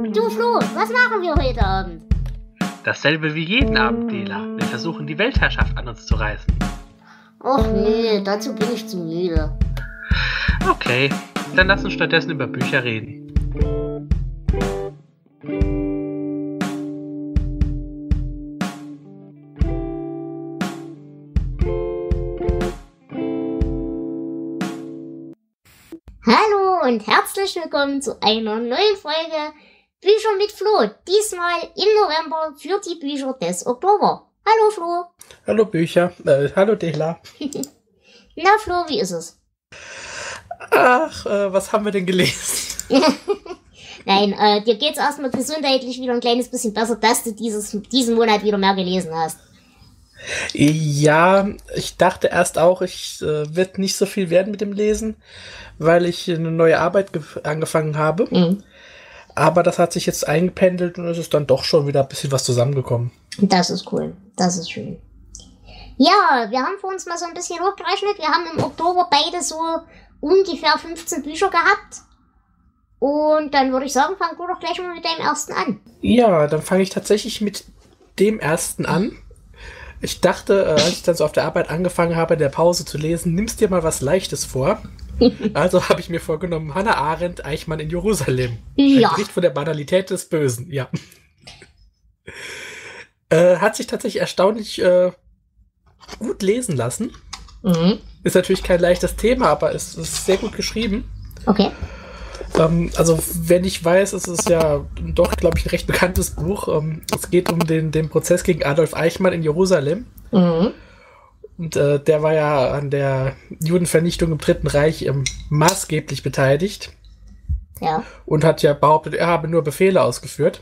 Du Flo, was machen wir heute Abend? Dasselbe wie jeden Abend, Dela. Wir versuchen, die Weltherrschaft an uns zu reißen. Och nee, dazu bin ich zu müde. Okay, dann lass uns stattdessen über Bücher reden. Hallo und herzlich willkommen zu einer neuen Folge Bücher mit Flo. Diesmal im November für die Bücher des Oktober. Hallo Flo. Hallo Bücher. Hallo Dela. Na Flo, wie ist es? Ach, was haben wir denn gelesen? Nein, dir geht's erstmal gesundheitlich wieder ein kleines bisschen besser, dass du diesen Monat wieder mehr gelesen hast. Ja, ich dachte erst auch, ich wird nicht so viel werden mit dem Lesen, weil ich eine neue Arbeit angefangen habe. Mhm. Aber das hat sich jetzt eingependelt und es ist dann doch schon wieder ein bisschen was zusammengekommen. Das ist cool. Das ist schön. Ja, wir haben für uns mal so ein bisschen hochgerechnet. Wir haben im Oktober beide so ungefähr 15 Bücher gehabt. Und dann würde ich sagen, fang du doch gleich mal mit deinem ersten an. Ja, dann fange ich tatsächlich mit dem ersten an. Ich dachte, als ich dann so auf der Arbeit angefangen habe, in der Pause zu lesen, nimmst dir mal was Leichtes vor. Also habe ich mir vorgenommen, Hannah Arendt, Eichmann in Jerusalem. Ja. Ein Bericht von der Banalität des Bösen, ja. Hat sich tatsächlich erstaunlich gut lesen lassen. Mhm. Ist natürlich kein leichtes Thema, aber es ist sehr gut geschrieben. Okay. Also, wenn ich weiß, es ist ja doch, glaube ich, ein recht bekanntes Buch. Es geht um den Prozess gegen Adolf Eichmann in Jerusalem. Mhm. Und der war ja an der Judenvernichtung im Dritten Reich maßgeblich beteiligt. Ja. Und hat ja behauptet, er habe nur Befehle ausgeführt.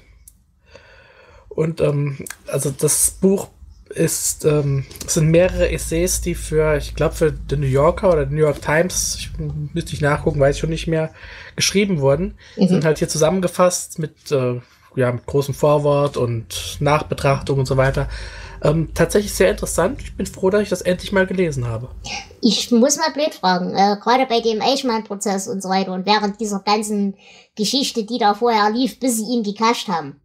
Und also das Buch es sind mehrere Essays, die für The New Yorker oder The New York Times, müsste ich nachgucken, weiß ich schon nicht mehr, geschrieben wurden. Mhm. Sind halt hier zusammengefasst mit großem Vorwort und Nachbetrachtung und so weiter. Tatsächlich sehr interessant. Ich bin froh, dass ich das endlich mal gelesen habe. Ich muss mal blöd fragen, gerade bei dem Eichmann-Prozess und so weiter und während dieser ganzen Geschichte, die da vorher lief, bis sie ihn gekascht haben.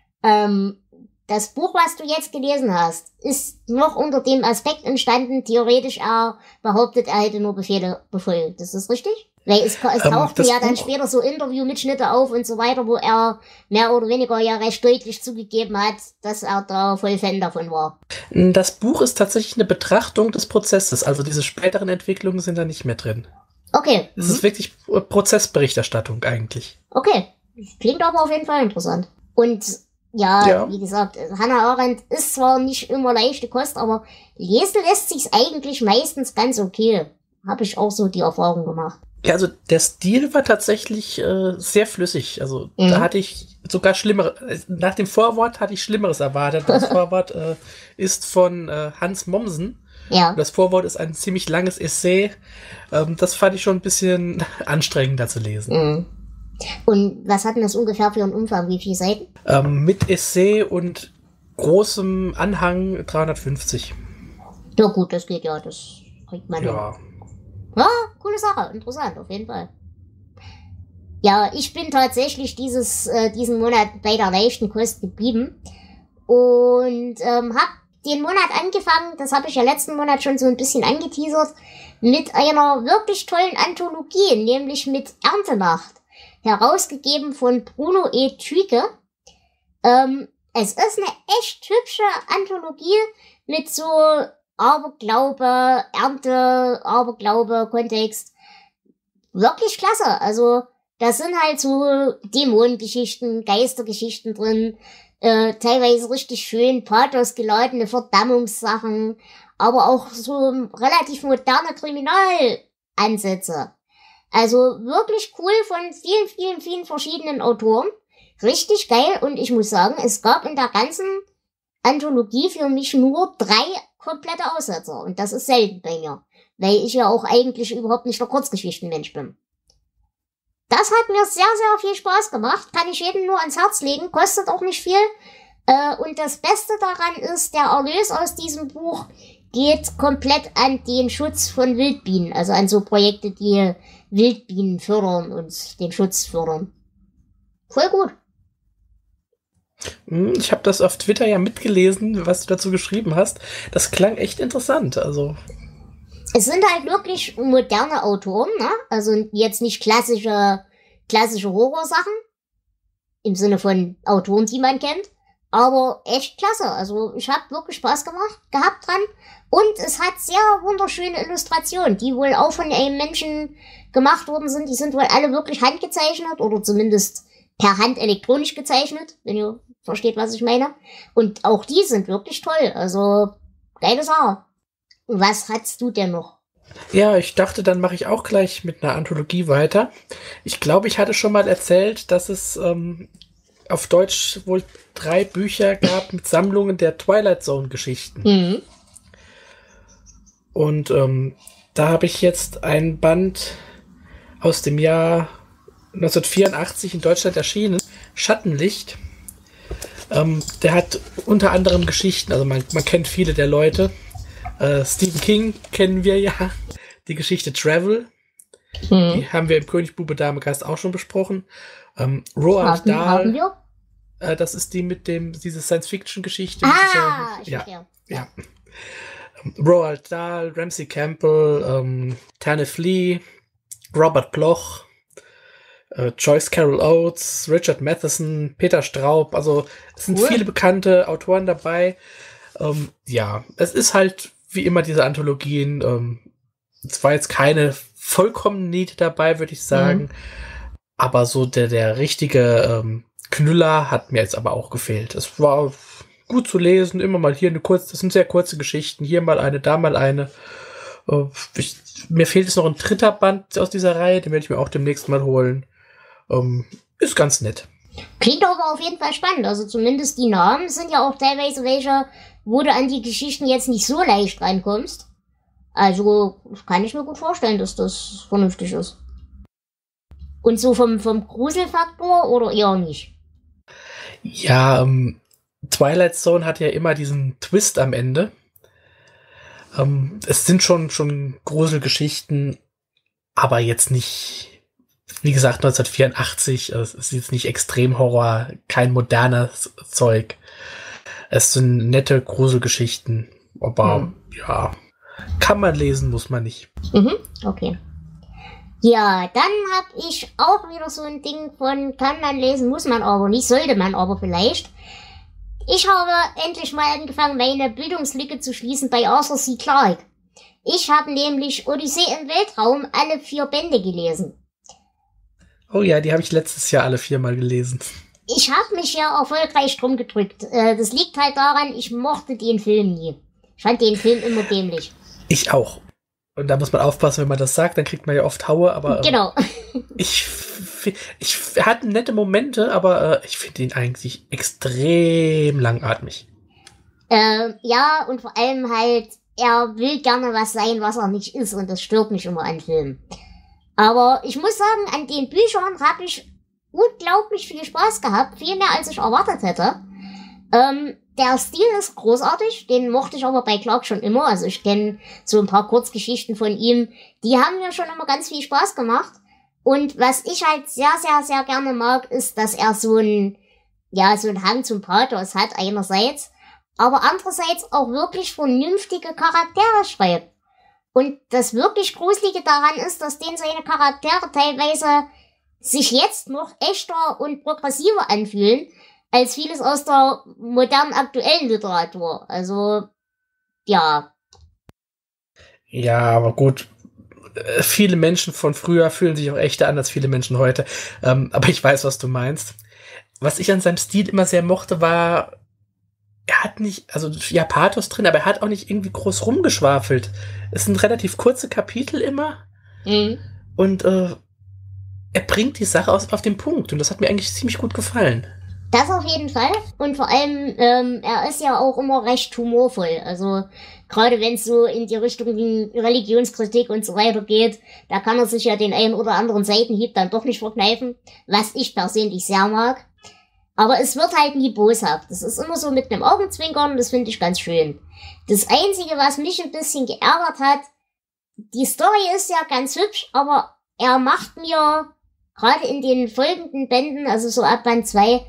Das Buch, was du jetzt gelesen hast, ist noch unter dem Aspekt entstanden, theoretisch er behauptet, er hätte nur Befehle befolgt. Das ist richtig? Weil es tauchten ja dann später so Interviewmitschnitte auf und so weiter, wo er mehr oder weniger ja recht deutlich zugegeben hat, dass er da voll Fan davon war. Das Buch ist tatsächlich eine Betrachtung des Prozesses, also diese späteren Entwicklungen sind da nicht mehr drin. Okay. Es ist wirklich Prozessberichterstattung eigentlich. Okay. Klingt aber auf jeden Fall interessant. Und ja, wie gesagt, Hannah Arendt ist zwar nicht immer leichte Kost, aber lesen lässt sich's eigentlich meistens ganz okay. Habe ich auch so die Erfahrung gemacht. Ja, also der Stil war tatsächlich sehr flüssig. Also da hatte ich sogar nach dem Vorwort hatte ich Schlimmeres erwartet. Das Vorwort ist von Hans Mommsen. Ja. Das Vorwort ist ein ziemlich langes Essay. Das fand ich schon ein bisschen anstrengender zu lesen. Mhm. Und was hat denn das ungefähr für einen Umfang? Wie viele Seiten? Mit Essay und großem Anhang 350. Ja gut, das geht ja, das kriegt man ja. Ja, coole Sache, interessant, auf jeden Fall. Ja, ich bin tatsächlich diesen Monat bei der leichten Kost geblieben und habe den Monat angefangen, das habe ich ja letzten Monat schon so ein bisschen angeteasert, mit einer wirklich tollen Anthologie, nämlich mit Erntenacht. Herausgegeben von Bruno E. Tüke. Es ist eine echt hübsche Anthologie mit so Aberglaube, Ernte, Aberglaube, Kontext. Wirklich klasse. Also, da sind halt so Dämonengeschichten, Geistergeschichten drin, teilweise richtig schön pathosgeladene Verdammungssachen, aber auch so relativ moderne Kriminalansätze. Also wirklich cool von vielen, vielen, vielen verschiedenen Autoren. Richtig geil und ich muss sagen, es gab in der ganzen Anthologie für mich nur 3 komplette Aussetzer. Und das ist selten bei mir, weil ich ja auch eigentlich überhaupt nicht der Kurzgeschichtenmensch bin. Das hat mir sehr, sehr viel Spaß gemacht. Kann ich jedem nur ans Herz legen. Kostet auch nicht viel. Und das Beste daran ist, der Erlös aus diesem Buch geht komplett an den Schutz von Wildbienen. Also an so Projekte, die Wildbienen fördern und den Schutz fördern. Voll gut. Ich habe das auf Twitter ja mitgelesen, was du dazu geschrieben hast. Das klang echt interessant. Also Es sind halt wirklich moderne Autoren, ne? Also jetzt nicht klassische Horrorsachen im Sinne von Autoren, die man kennt, aber echt klasse. Also ich habe wirklich Spaß gehabt dran und es hat sehr wunderschöne Illustrationen, die wohl auch von einem Menschen gemacht worden sind. Die sind wohl alle wirklich handgezeichnet oder zumindest per Hand elektronisch gezeichnet, wenn ihr versteht, was ich meine. Und auch die sind wirklich toll. Also geile Sache. Was hast du denn noch? ja, ich dachte, dann mache ich auch gleich mit einer Anthologie weiter. Ich glaube, ich hatte schon mal erzählt, dass es auf Deutsch wohl 3 Bücher gab mit Sammlungen der Twilight Zone Geschichten. Mhm. Und da habe ich jetzt einen Band aus dem Jahr 1984 in Deutschland erschienen, Schattenlicht. Der hat unter anderem Geschichten, also man kennt viele der Leute. Stephen King kennen wir ja. Die Geschichte Travel. Die haben wir im König Bube Dame Gast auch schon besprochen. Roald Haben Dahl, wir? das ist die mit diese Science-Fiction-Geschichte. Ich ja, verstehe. ja. Roald Dahl, Ramsey Campbell, Tanith Lee, Robert Bloch, Joyce Carol Oates, Richard Matheson, Peter Straub. Also es sind viele bekannte Autoren dabei. Ja, es ist halt wie immer diese Anthologien. Es war jetzt keine vollkommen Niete dabei, würde ich sagen. Aber so der richtige Knüller hat mir jetzt aber auch gefehlt. Es war gut zu lesen, immer mal hier das sind sehr kurze Geschichten, hier mal eine, da mal eine. Mir fehlt jetzt noch ein 3. Band aus dieser Reihe, den werde ich mir auch demnächst mal holen. Ist ganz nett. Klingt aber auf jeden Fall spannend. Also zumindest die Namen sind ja auch teilweise welche, wo du an die Geschichten jetzt nicht so leicht reinkommst. Also kann ich mir gut vorstellen, dass das vernünftig ist. Und so vom Gruselfaktor oder eher nicht? Ja, Twilight Zone hat ja immer diesen Twist am Ende. Es sind schon Gruselgeschichten, aber jetzt nicht, wie gesagt, 1984. Es ist jetzt nicht Extremhorror, kein modernes Zeug. Es sind nette Gruselgeschichten, aber ja, kann man lesen, muss man nicht. Okay. Ja, dann hab ich auch wieder so ein Ding von kann man lesen, muss man aber nicht, sollte man aber vielleicht. Ich habe endlich mal angefangen, meine Bildungslücke zu schließen bei Arthur C. Clarke. Ich habe nämlich Odyssee im Weltraum alle 4 Bände gelesen. Oh ja, die habe ich letztes Jahr alle 4 Mal gelesen. Ich habe mich ja erfolgreich drum gedrückt. Das liegt halt daran, ich mochte den Film nie. Ich fand den Film immer dämlich. Ich auch. Und da muss man aufpassen, wenn man das sagt, dann kriegt man ja oft Haue, aber genau. Ich hatte nette Momente, aber ich finde ihn eigentlich extrem langatmig. Ja, und vor allem halt, er will gerne was sein, was er nicht ist, und das stört mich immer an Filmen. Aber ich muss sagen, an den Büchern habe ich unglaublich viel Spaß gehabt, viel mehr als ich erwartet hätte. Der Stil ist großartig, den mochte ich aber bei Clarke schon immer. Also ich kenne so ein paar Kurzgeschichten von ihm, die haben mir schon immer ganz viel Spaß gemacht. Und was ich halt sehr, sehr, sehr gerne mag, ist, dass er so ein Hang zum Pathos hat einerseits, aber andererseits auch wirklich vernünftige Charaktere schreibt. Und das wirklich Gruselige daran ist, dass denen seine Charaktere teilweise sich jetzt noch echter und progressiver anfühlen, als vieles aus der modernen aktuellen Literatur. Also, ja. Ja, aber gut. Viele Menschen von früher fühlen sich auch echter an als viele Menschen heute. Aber ich weiß, was du meinst. Was ich an seinem Stil immer sehr mochte, war, er hat nicht, also ja, Pathos drin, aber er hat auch nicht irgendwie groß rumgeschwafelt. Es sind relativ kurze Kapitel immer. Und er bringt die Sache auf den Punkt. Und das hat mir eigentlich ziemlich gut gefallen. Das auf jeden Fall. Und vor allem, er ist ja auch immer recht humorvoll. Also gerade wenn es so in die Richtung Religionskritik und so weiter geht, da kann er sich ja den einen oder anderen Seitenhieb dann doch nicht verkneifen, was ich persönlich sehr mag. Aber es wird halt nie boshaft. Das ist immer so mit einem Augenzwinkern und das finde ich ganz schön. Das Einzige, was mich ein bisschen geärgert hat, die Story ist ja ganz hübsch, aber er macht mir gerade in den folgenden Bänden, also so ab Band 2,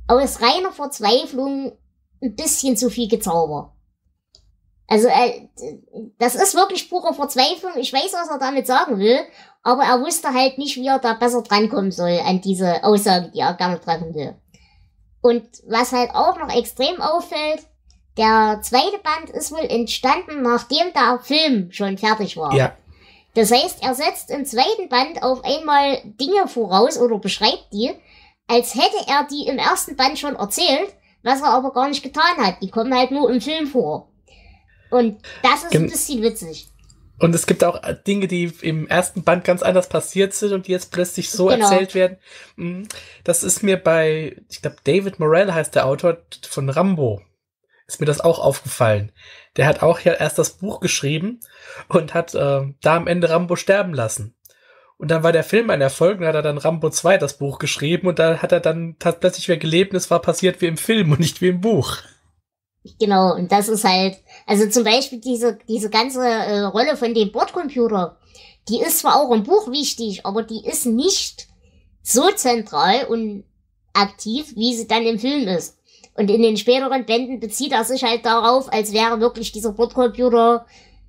aus reiner Verzweiflung ein bisschen zu viel Gezauber. Also, das ist wirklich pure Verzweiflung. Ich weiß, was er damit sagen will, aber er wusste halt nicht, wie er da besser drankommen soll an diese Aussage, die er gerne treffen will. Und was halt auch noch extrem auffällt, der zweite Band ist wohl entstanden, nachdem der Film schon fertig war. Ja. Das heißt, er setzt im zweiten Band auf einmal Dinge voraus oder beschreibt die, als hätte er die im ersten Band schon erzählt, was er aber gar nicht getan hat. Die kommen halt nur im Film vor. Und das ist ein bisschen witzig. Und es gibt auch Dinge, die im ersten Band ganz anders passiert sind und die jetzt plötzlich so erzählt werden. Das ist mir bei, ich glaube, David Morrell heißt der Autor von Rambo. Ist mir das auch aufgefallen. Der hat auch ja erst das Buch geschrieben und hat da am Ende Rambo sterben lassen. Und dann war der Film ein Erfolg und hat er dann Rambo 2 das Buch geschrieben und da hat er dann plötzlich wieder gelebt und es war passiert wie im Film und nicht wie im Buch. Genau, und das ist halt, also zum Beispiel diese ganze Rolle von dem Bordcomputer, die ist zwar auch im Buch wichtig, aber die ist nicht so zentral und aktiv, wie sie dann im Film ist. Und in den späteren Bänden bezieht er sich halt darauf, als wäre wirklich dieser Bordcomputer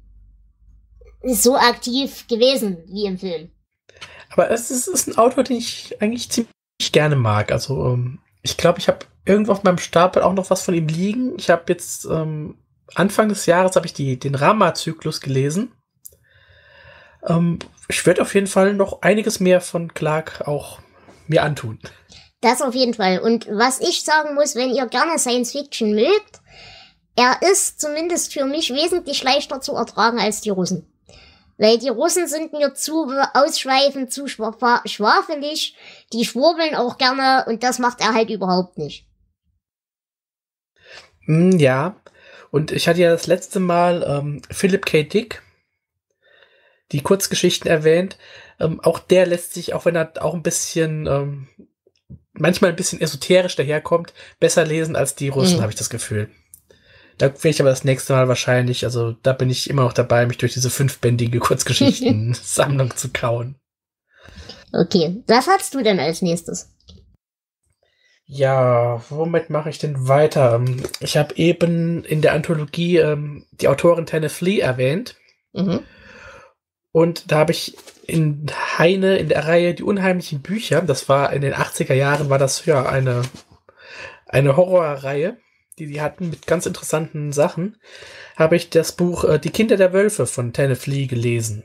so aktiv gewesen wie im Film. Aber es ist ein Autor, den ich eigentlich ziemlich gerne mag. Also ich glaube, ich habe irgendwo auf meinem Stapel auch noch was von ihm liegen. Ich habe jetzt Anfang des Jahres habe ich den Rama-Zyklus gelesen. Ich werde auf jeden Fall noch einiges mehr von Clarke auch mir antun. Das auf jeden Fall. Und was ich sagen muss, wenn ihr gerne Science Fiction mögt, er ist zumindest für mich wesentlich leichter zu ertragen als die Russen. Weil die Russen sind mir zu ausschweifend, zu schwafelig, die schwurbeln auch gerne und das macht er halt überhaupt nicht. Ja, und ich hatte ja das letzte Mal Philip K. Dick, die Kurzgeschichten erwähnt. Auch der lässt sich, auch wenn er auch ein bisschen, manchmal ein bisschen esoterisch daherkommt, besser lesen als die Russen, habe ich das Gefühl. Da werde ich aber das nächste Mal wahrscheinlich, also da bin ich immer noch dabei, mich durch diese 5-bändige Kurzgeschichten-Sammlung zu kauen. Okay, was hast du denn als nächstes? Ja, womit mache ich denn weiter? Ich habe eben in der Anthologie die Autorin Tanne Flee erwähnt. Mhm. Und da habe ich in Heine in der Reihe Die unheimlichen Bücher, das war in den 80er Jahren, war das ja eine Horrorreihe, die hatten mit ganz interessanten Sachen, habe ich das Buch Die Kinder der Wölfe von Tanne Flee gelesen.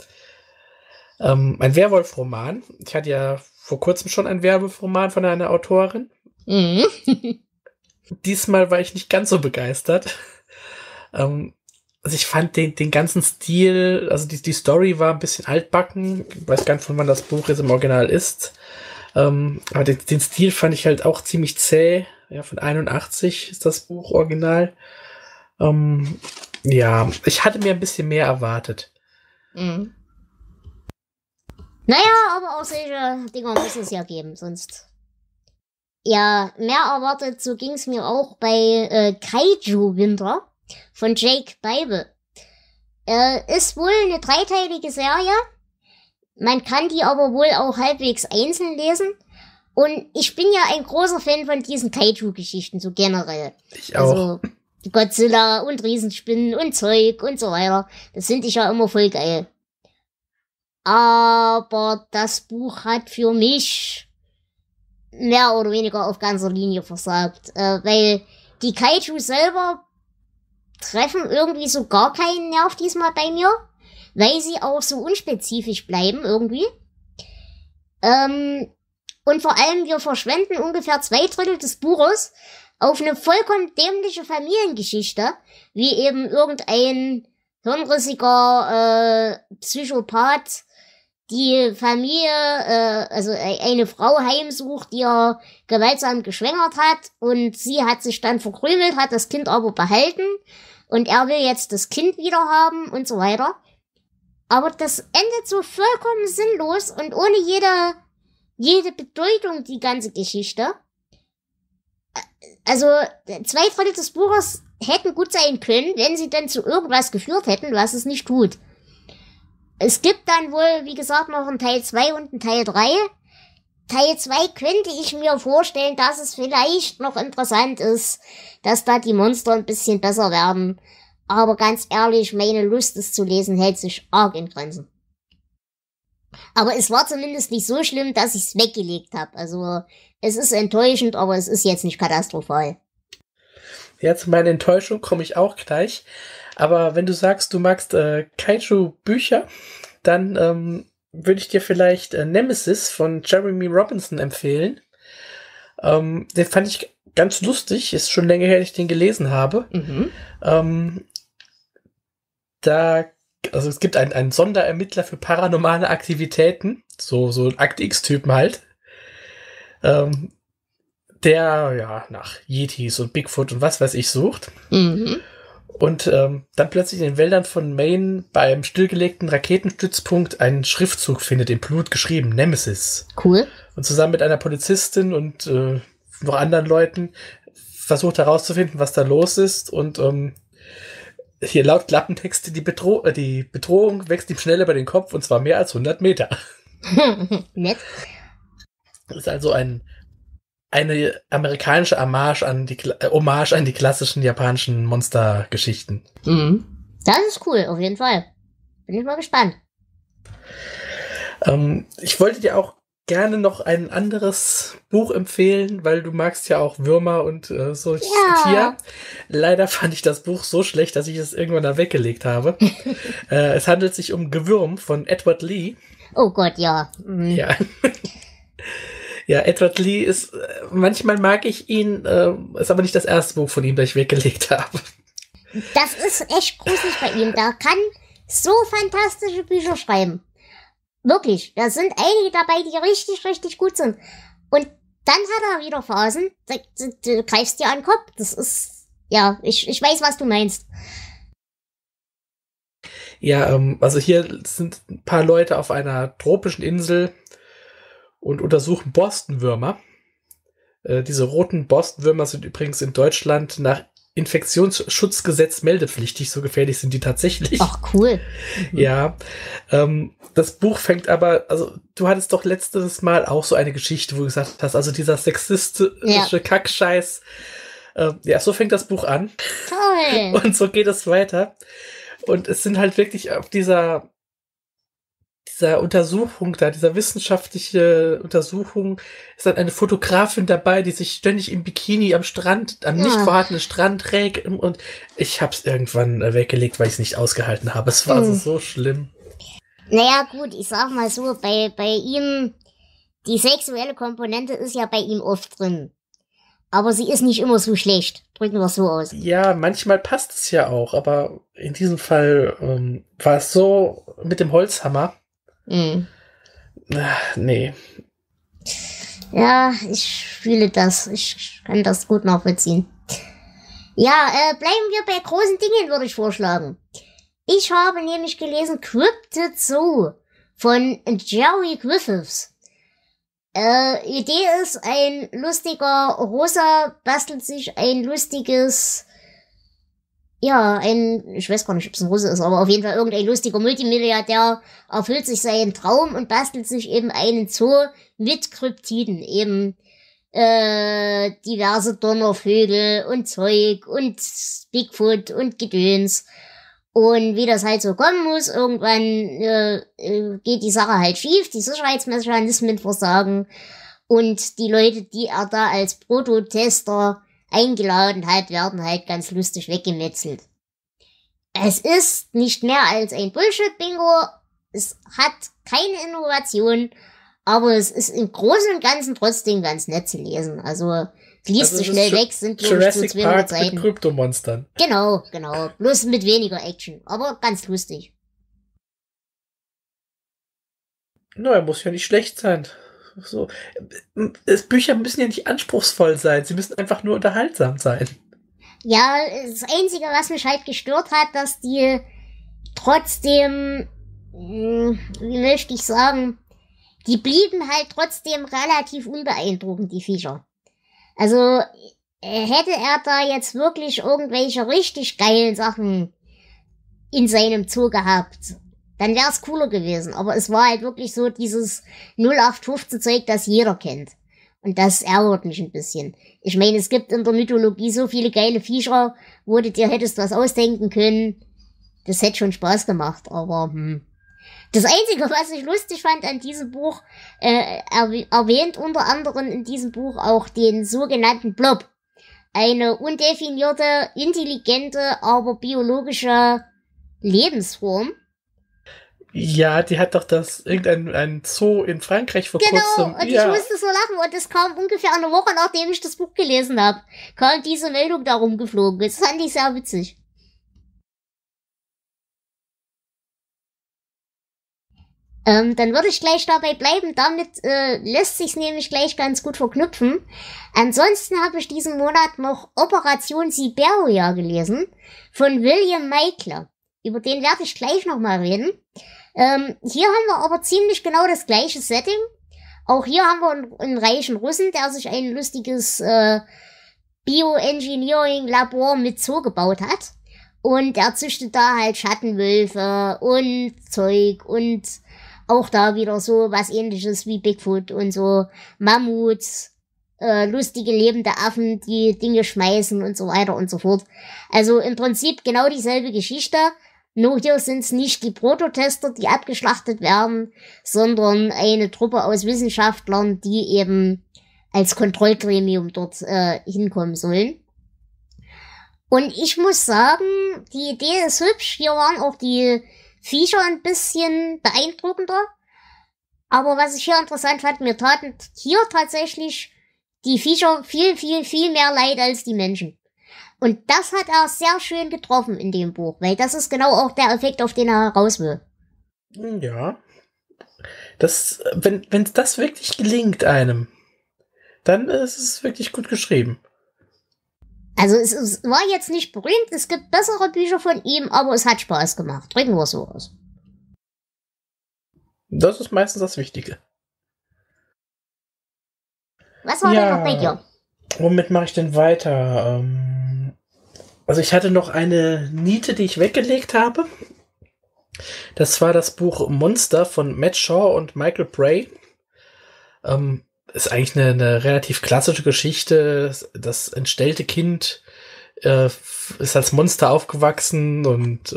Ein Werwolf-Roman. Ich hatte ja vor kurzem schon einen Werwolf-Roman von einer Autorin. Mhm. Diesmal war ich nicht ganz so begeistert. Also ich fand den ganzen Stil, also die Story war ein bisschen altbacken. Ich weiß gar nicht, von wann das Buch jetzt im Original ist. Aber den Stil fand ich halt auch ziemlich zäh. Ja, von 81 ist das Buch original. Ja, ich hatte mir ein bisschen mehr erwartet. Mhm. Naja, aber auch solche Dinger muss es ja geben, sonst. Ja, mehr erwartet, so ging es mir auch bei Kaiju Winter von Jake Beibel. Ist wohl eine 3-teilige Serie. Man kann die aber wohl auch halbwegs einzeln lesen. Und ich bin ja ein großer Fan von diesen Kaiju-Geschichten, so generell. Ich auch. Also Godzilla und Riesenspinnen und Zeug und so weiter. Das finde ich ja immer voll geil. Aber das Buch hat für mich mehr oder weniger auf ganzer Linie versagt. Weil die Kaiju selber treffen irgendwie so gar keinen Nerv diesmal bei mir. Weil sie auch so unspezifisch bleiben irgendwie. Und vor allem, wir verschwenden ungefähr 2/3 des Buches auf eine vollkommen dämliche Familiengeschichte, wie eben irgendein hirnrissiger Psychopath die Familie, also eine Frau heimsucht, die er gewaltsam geschwängert hat und sie hat sich dann verkrümelt, hat das Kind aber behalten und er will jetzt das Kind wieder haben und so weiter. Aber das endet so vollkommen sinnlos und ohne jede Bedeutung, die ganze Geschichte. Also 2/3 des Buches hätten gut sein können, wenn sie dann zu irgendwas geführt hätten, was es nicht tut. Es gibt dann wohl, wie gesagt, noch einen Teil 2 und einen Teil 3. Teil 2 könnte ich mir vorstellen, dass es vielleicht noch interessant ist, dass da die Monster ein bisschen besser werden. Aber ganz ehrlich, meine Lust, es zu lesen, hält sich arg in Grenzen. Aber es war zumindest nicht so schlimm, dass ich es weggelegt habe. Also es ist enttäuschend, aber es ist jetzt nicht katastrophal. Ja, zu meiner Enttäuschung komme ich auch gleich. Aber wenn du sagst, du magst Kaiju-Bücher, dann würde ich dir vielleicht Nemesis von Jeremy Robinson empfehlen. Den fand ich ganz lustig. Ist schon länger her, dass ich den gelesen habe. Also es gibt einen Sonderermittler für paranormale Aktivitäten. So ein Akt X-Typen halt. Der ja nach Yetis und Bigfoot und was weiß ich sucht. Und dann plötzlich in den Wäldern von Maine beim stillgelegten Raketenstützpunkt einen Schriftzug findet, in Blut geschrieben, Nemesis. Cool. Und zusammen mit einer Polizistin und noch anderen Leuten versucht herauszufinden, was da los ist. Und hier laut Klappentexte, die Bedrohung wächst ihm schnell über den Kopf, und zwar mehr als 100 Meter. Nett. Das ist also eine amerikanische Hommage an die klassischen japanischen Monstergeschichten. Das ist cool, auf jeden Fall. Bin ich mal gespannt. Ich wollte dir auch gerne noch ein anderes Buch empfehlen, weil du magst ja auch Würmer und so Tier. Leider fand ich das Buch so schlecht, dass ich es irgendwann da weggelegt habe. Es handelt sich um Gewürm von Edward Lee. Oh Gott, ja. Ja. Ja, Edward Lee ist, manchmal mag ich ihn, ist aber nicht das erste Buch von ihm, das ich weggelegt habe. Das ist echt gruselig bei ihm. Der kann so fantastische Bücher schreiben. Wirklich. Da sind einige dabei, die richtig, richtig gut sind. Und dann hat er wieder Phasen, du greifst dir an den Kopf. Das ist, ja, ich weiß, was du meinst. Ja, also hier sind ein paar Leute auf einer tropischen Insel und untersuchen Borstenwürmer. Diese roten Borstenwürmer sind übrigens in Deutschland nach Infektionsschutzgesetz meldepflichtig. So gefährlich sind die tatsächlich. Ach, cool. Ja, das Buch fängt aber, also du hattest doch letztes Mal auch so eine Geschichte, wo du gesagt hast, also dieser sexistische Kackscheiß. Ja, so fängt das Buch an. Toll. Und so geht es weiter. Und es sind halt wirklich auf dieser Untersuchung da, dieser wissenschaftliche Untersuchung, ist dann eine Fotografin dabei, die sich ständig im Bikini am nicht vorhandenen Strand trägt, und ich hab's irgendwann weggelegt, weil ich es nicht ausgehalten habe. Es war so schlimm. Naja, gut, ich sag mal so, bei ihm, die sexuelle Komponente ist ja bei ihm oft drin. Aber sie ist nicht immer so schlecht. Drücken wir es so aus. Ja, manchmal passt es ja auch, aber in diesem Fall war es so mit dem Holzhammer. Nee. Ja, ich fühle das. Ich kann das gut nachvollziehen. Ja, bleiben wir bei großen Dingen, würde ich vorschlagen. Ich habe nämlich gelesen Cryptid Zoo von Jerry Griffiths. Idee ist, ein lustiger Rosa bastelt sich ein lustiges, ich weiß gar nicht, ob es ein Russe ist, aber auf jeden Fall irgendein lustiger Multimilliardär erfüllt sich seinen Traum und bastelt sich eben einen Zoo mit Kryptiden, eben diverse Donnervögel und Zeug und Bigfoot und Gedöns. Und wie das halt so kommen muss, irgendwann geht die Sache halt schief, die Sicherheitsmechanismen versagen und die Leute, die er da als Prototester eingeladen hat, werden halt ganz lustig weggemetzelt. Es ist nicht mehr als ein Bullshit-Bingo, es hat keine Innovation, aber es ist im Großen und Ganzen trotzdem ganz nett zu lesen. Also liest du schnell weg, sind glaube ich so 200 Seiten. Mit Kryptomonstern. Genau. Bloß mit weniger Action, aber ganz lustig. Er muss ja nicht schlecht sein. So. Bücher müssen ja nicht anspruchsvoll sein, sie müssen einfach nur unterhaltsam sein. Ja, das Einzige, was mich halt gestört hat, dass die trotzdem, wie möchte ich sagen, die blieben halt trotzdem relativ unbeeindruckend, die Viecher. Also, hätte er da jetzt wirklich irgendwelche richtig geilen Sachen in seinem Zoo gehabt, Dann wäre es cooler gewesen. Aber es war halt wirklich so dieses 0815 Zeug, das jeder kennt. Und das ärgert mich ein bisschen. Ich meine, es gibt in der Mythologie so viele geile Viecher, wo du dir hättest was ausdenken können. Das hätte schon Spaß gemacht, aber Das Einzige, was ich lustig fand an diesem Buch, erwähnt unter anderem in diesem Buch auch den sogenannten Blob. Eine undefinierte, intelligente, aber biologische Lebensform. Ja, die hat doch irgendein Zoo in Frankreich vor kurzem. Genau, und ich musste so lachen und es kam ungefähr eine Woche, nachdem ich das Buch gelesen habe, kam diese Meldung da rumgeflogen. Das fand ich sehr witzig. Dann würde ich gleich dabei bleiben. Damit lässt sich's nämlich gleich ganz gut verknüpfen. Ansonsten habe ich diesen Monat noch Operation Siberia gelesen von William Meikle. Über den werde ich gleich nochmal reden. Hier haben wir aber ziemlich genau das gleiche Setting. Auch hier haben wir einen reichen Russen, der sich ein lustiges Bioengineering-Labor mit Zoo gebaut hat. Und er züchtet da halt Schattenwölfe und Zeug und auch da wieder so was Ähnliches wie Bigfoot und so Mammuts, lustige lebende Affen, die Dinge schmeißen und so weiter und so fort. Also im Prinzip genau dieselbe Geschichte, nur hier sind es nicht die Prototester, die abgeschlachtet werden, sondern eine Truppe aus Wissenschaftlern, die eben als Kontrollgremium dort hinkommen sollen. Und ich muss sagen, die Idee ist hübsch. Hier waren auch die Viecher ein bisschen beeindruckender. Aber was ich hier interessant fand, mir taten hier tatsächlich die Viecher viel, viel, viel mehr leid als die Menschen. Und das hat er sehr schön getroffen in dem Buch, weil das ist genau auch der Effekt, auf den er raus will. Ja. Wenn das wirklich gelingt einem, dann ist es wirklich gut geschrieben. Also es war jetzt nicht berühmt, es gibt bessere Bücher von ihm, aber es hat Spaß gemacht. Drücken wir es so aus. Das ist meistens das Wichtige. Was war denn noch bei dir? Womit mache ich denn weiter? Also ich hatte noch eine Niete, die ich weggelegt habe. Das war das Buch Monster von Matt Shaw und Michael Bray. Ist eigentlich eine relativ klassische Geschichte. Das entstellte Kind ist als Monster aufgewachsen und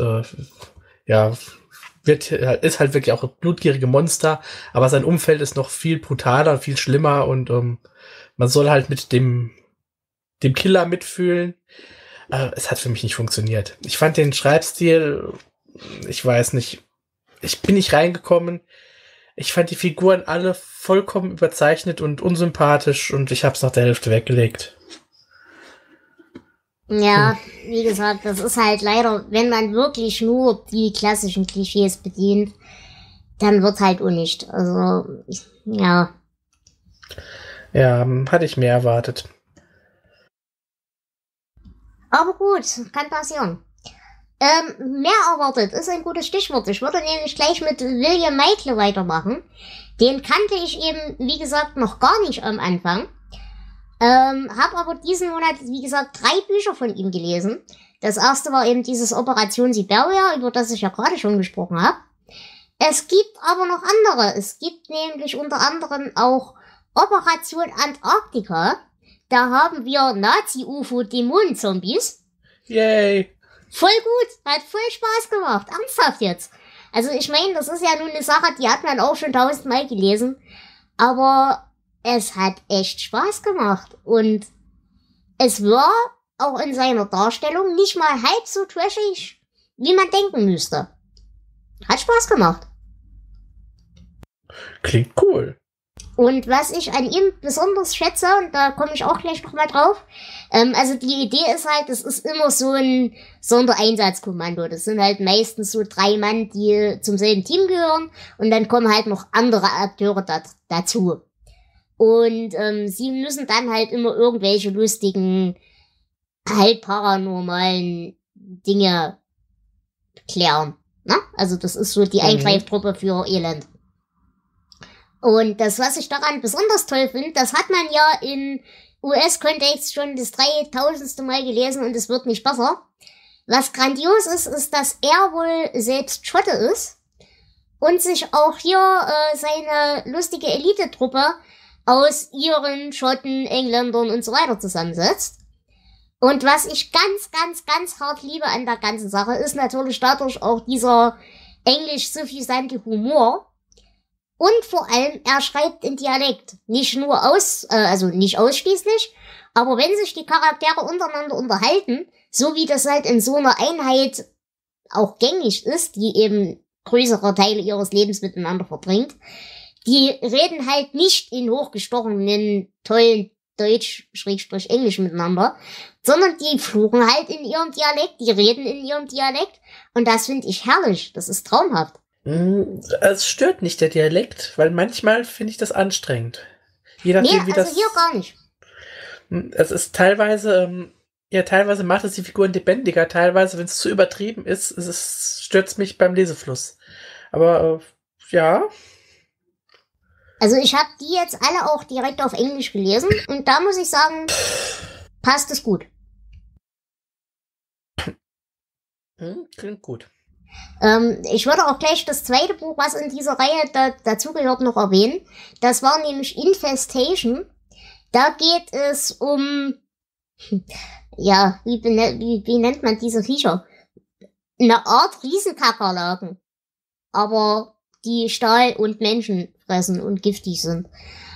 ist halt wirklich auch ein blutgierige Monster, aber sein Umfeld ist noch viel brutaler, viel schlimmer und man soll halt mit dem Killer mitfühlen. Es hat für mich nicht funktioniert. Ich fand den Schreibstil, ich weiß nicht, ich bin nicht reingekommen. Ich fand die Figuren alle vollkommen überzeichnet und unsympathisch und ich hab's nach der Hälfte weggelegt. Ja, wie gesagt, das ist halt leider, wenn man wirklich nur die klassischen Klischees bedient, dann wird halt unnicht. Also, ja. Ja, hatte ich mehr erwartet. Aber gut, kann passieren. Mehr erwartet ist ein gutes Stichwort. Ich würde nämlich gleich mit William Meikle weitermachen. Den kannte ich eben, wie gesagt, noch gar nicht am Anfang. Hab aber diesen Monat, wie gesagt, 3 Bücher von ihm gelesen. Das erste war eben dieses Operation Siberia, über das ich ja gerade schon gesprochen habe. Es gibt aber noch andere. Es gibt nämlich unter anderem auch Operation Antarktika. Da haben wir Nazi-UFO-Dämonen-Zombies. Yay! Voll gut, hat voll Spaß gemacht. Ernsthaft jetzt. Also ich meine, das ist ja nun eine Sache, die hat man auch schon 1000-mal gelesen. Aber es hat echt Spaß gemacht. Und es war auch in seiner Darstellung nicht mal halb so trashig, wie man denken müsste. Hat Spaß gemacht. Klingt cool. Und was ich an ihm besonders schätze, und da komme ich auch gleich nochmal drauf, also die Idee ist halt, es ist immer so ein Sondereinsatzkommando. Das sind halt meistens so 3 Mann, die zum selben Team gehören und dann kommen halt noch andere Akteure dazu. Und sie müssen dann halt immer irgendwelche lustigen, halb paranormalen Dinge klären. Ne? Also das ist so die Eingreiftruppe für Elend. Und das, was ich daran besonders toll finde, das hat man ja in US-Kontext schon das 3000. Mal gelesen und es wird nicht besser. Was grandios ist, ist, dass er wohl selbst Schotte ist und sich auch hier seine lustige Elitetruppe aus Iren, Schotten, Engländern und so weiter zusammensetzt. Und was ich ganz, ganz, ganz hart liebe an der ganzen Sache, ist natürlich dadurch auch dieser englisch-suffisante Humor. Und vor allem, er schreibt in Dialekt. Nicht nur also nicht ausschließlich, aber wenn sich die Charaktere untereinander unterhalten, so wie das halt in so einer Einheit auch gängig ist, die eben größere Teile ihres Lebens miteinander verbringt, die reden halt nicht in hochgestochenen, tollen Deutsch-Englisch miteinander, sondern die fluchen halt in ihrem Dialekt, die reden in ihrem Dialekt und das finde ich herrlich, das ist traumhaft. Es stört nicht der Dialekt, weil manchmal finde ich das anstrengend. Je nachdem, wie das... hier gar nicht. Es ist teilweise, teilweise macht es die Figuren lebendiger, teilweise, wenn es zu übertrieben ist, stört es mich beim Lesefluss. Aber, ja... Also ich habe die jetzt alle auch direkt auf Englisch gelesen und da muss ich sagen, passt es gut. Klingt gut. Ich würde auch gleich das zweite Buch, was in dieser Reihe dazugehört, noch erwähnen. Das war nämlich Infestation. Da geht es um, ja, wie nennt man diese Viecher? Eine Art Riesenkakerlaken. Aber die Stahl und Menschen fressen und giftig sind.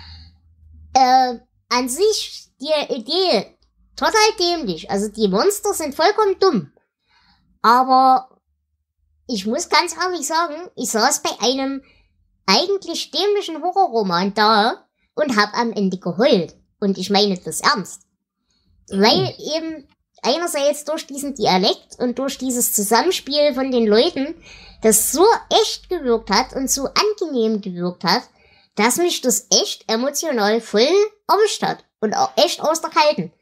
An sich die Idee total dämlich. Also die Monster sind vollkommen dumm. Aber ich muss ganz ehrlich sagen, ich saß bei einem eigentlich dämlichen Horrorroman da und hab am Ende geheult. Und ich meine das ernst. Weil eben einerseits durch diesen Dialekt und durch dieses Zusammenspiel von den Leuten das so echt gewirkt hat und so angenehm gewirkt hat, dass mich das echt emotional voll erwischt hat. Und auch echt aus der Kalten.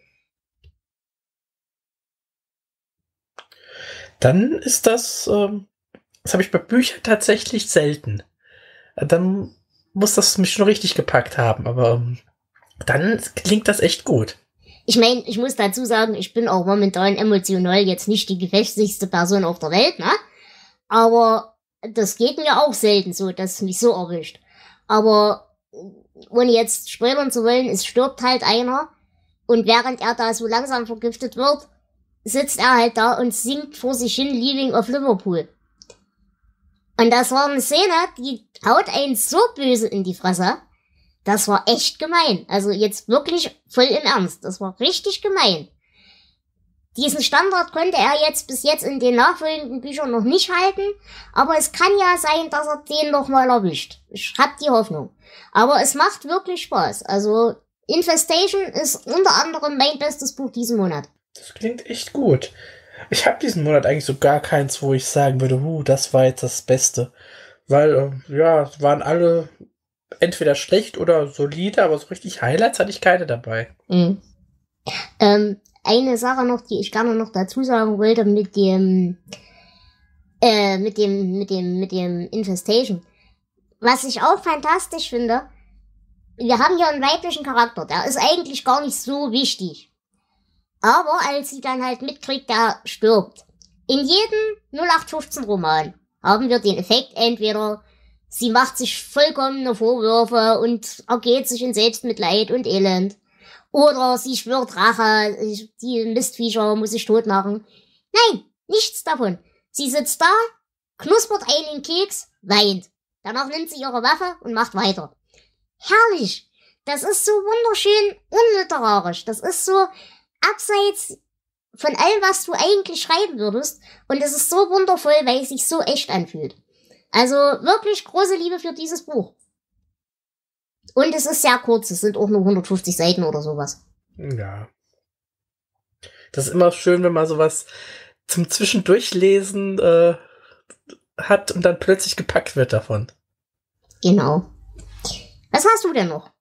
Dann ist das habe ich bei Büchern tatsächlich selten. Dann muss das mich schon richtig gepackt haben, aber dann klingt das echt gut. Ich meine, ich muss dazu sagen, ich bin auch momentan emotional jetzt nicht die gefestigste Person auf der Welt, ne? Aber das geht mir auch selten so, dass es mich so erwischt. Aber ohne jetzt spoilern zu wollen, es stirbt halt einer und während er da so langsam vergiftet wird, sitzt er halt da und singt vor sich hin Leaving of Liverpool. Und das war eine Szene, die haut einen so böse in die Fresse. Das war echt gemein. Also jetzt wirklich voll im Ernst. Das war richtig gemein. Diesen Standard konnte er jetzt bis jetzt in den nachfolgenden Büchern noch nicht halten. Aber es kann ja sein, dass er den nochmal erwischt. Ich hab die Hoffnung. Aber es macht wirklich Spaß. Also Infestation ist unter anderem mein bestes Buch diesen Monat. Das klingt echt gut. Ich habe diesen Monat eigentlich so gar keins, wo ich sagen würde, das war jetzt das Beste. Weil, waren alle entweder schlecht oder solide, aber so richtig Highlights hatte ich keine dabei. Mhm. Eine Sache noch, die ich gerne noch dazu sagen wollte mit dem Infestation. Was ich auch fantastisch finde, wir haben hier einen weiblichen Charakter, der ist eigentlich gar nicht so wichtig. Aber als sie dann halt mitkriegt, der stirbt. In jedem 0815-Roman haben wir den Effekt, entweder sie macht sich vollkommene Vorwürfe und ergeht sich in Selbstmitleid und Elend. Oder sie schwört Rache, die Mistviecher muss sich tot machen. Nein, nichts davon. Sie sitzt da, knuspert einen Keks, weint. Danach nimmt sie ihre Waffe und macht weiter. Herrlich! Das ist so wunderschön unliterarisch. Das ist so abseits von allem, was du eigentlich schreiben würdest. Und es ist so wundervoll, weil es sich so echt anfühlt. Also wirklich große Liebe für dieses Buch. Und es ist sehr kurz. Es sind auch nur 150 Seiten oder sowas. Ja. Das ist immer schön, wenn man sowas zum Zwischendurchlesen hat und dann plötzlich gepackt wird davon. Genau. Was hast du denn noch?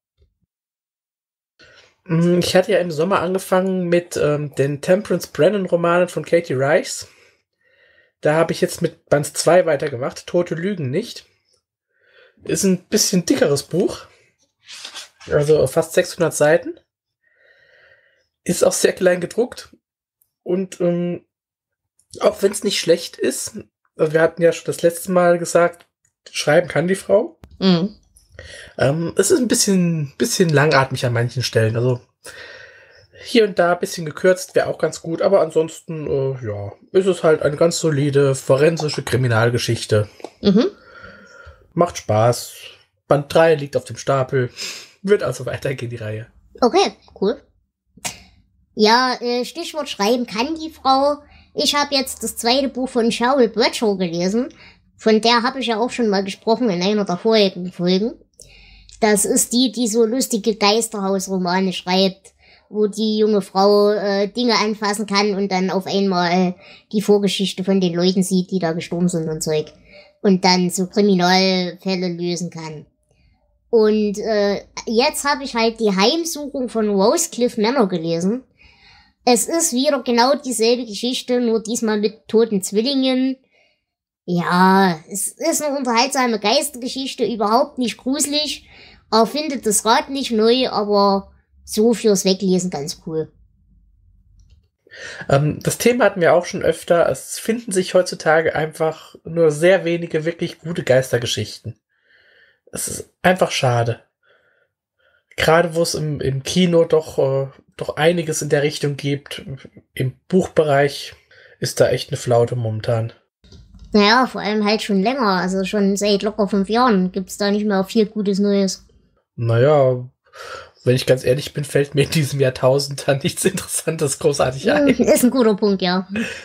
Ich hatte ja im Sommer angefangen mit den Temperance Brennan-Romanen von Katie Rice. Da habe ich jetzt mit Band 2 weitergemacht. Tote Lügen nicht. Ist ein bisschen dickeres Buch. Also fast 600 Seiten. Ist auch sehr klein gedruckt. Und auch wenn es nicht schlecht ist, wir hatten ja schon das letzte Mal gesagt, Schreiben kann die Frau. Mhm. Es ist ein bisschen langatmig an manchen Stellen. Also hier und da ein bisschen gekürzt wäre auch ganz gut, aber ansonsten, ja, ist es halt eine ganz solide forensische Kriminalgeschichte. Mhm. Macht Spaß. Band 3 liegt auf dem Stapel. Wird also weitergehen, die Reihe. Okay, cool. Ja, Stichwort Schreiben kann die Frau. Ich habe jetzt das zweite Buch von Cheryl Bradshaw gelesen. Von der habe ich ja auch schon mal gesprochen in einer der vorigen Folgen. Das ist die so lustige Geisterhausromane schreibt, wo die junge Frau Dinge anfassen kann und dann auf einmal die Vorgeschichte von den Leuten sieht, die da gestorben sind und Zeug. Und dann so Kriminalfälle lösen kann. Und jetzt habe ich halt die Heimsuchung von Rosecliff Manor gelesen. Es ist wieder genau dieselbe Geschichte, nur diesmal mit toten Zwillingen. Ja, es ist eine unterhaltsame Geistergeschichte, überhaupt nicht gruselig. Er findet das Rad nicht neu, aber so fürs Weglesen ganz cool. Das Thema hatten wir auch schon öfter. Es finden sich heutzutage einfach nur sehr wenige wirklich gute Geistergeschichten. Es ist einfach schade. Gerade wo es im Kino doch einiges in der Richtung gibt. Im Buchbereich ist da echt eine Flaute momentan. Naja, vor allem halt schon länger, also schon seit locker 5 Jahren gibt's da nicht mehr viel Gutes Neues. Naja, wenn ich ganz ehrlich bin, fällt mir in diesem Jahrtausend dann nichts Interessantes großartig ein. Ist ein guter Punkt, ja.